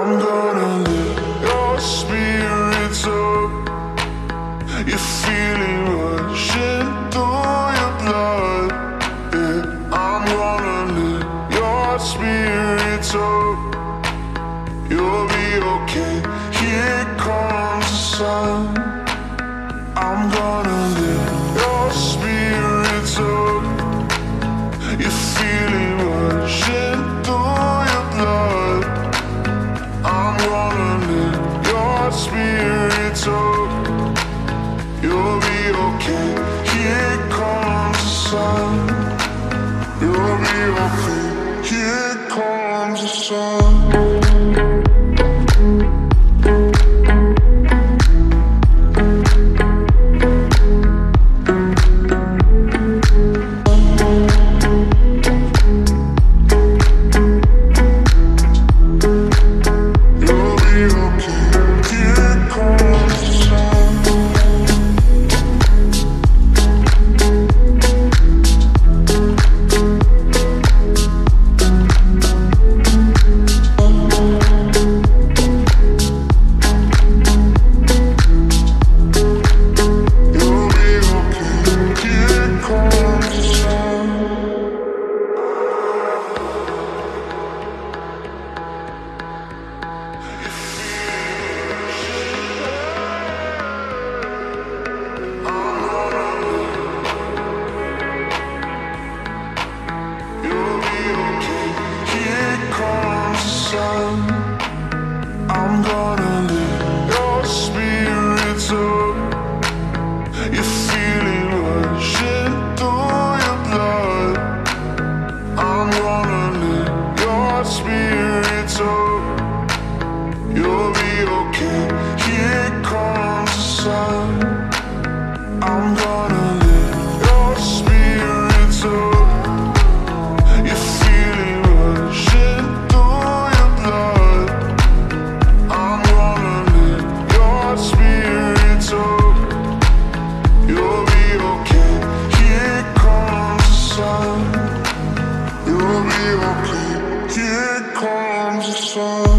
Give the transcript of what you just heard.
I'm gonna lift your spirits up. You feel it rushing through your blood. Yeah, I'm gonna lift your spirits up. You'll be okay. Here comes the sun. I'm gonna lift your spirits up. You feel it rushing through your blood. I'm gonna lift your spirits up. You'll be okay. Here comes the sun. You'll be okay. Here comes the sun. I'm gonna lift your spirits up. You feel it rushing through your blood. I'm gonna lift your spirits up. You'll be okay. Here comes the sun. I'm gonna lift your spirits up. You feel it rushing through your blood. I'm gonna lift your spirits up. You'll be okay. Here comes the sun. You'll be okay. Here comes the sun.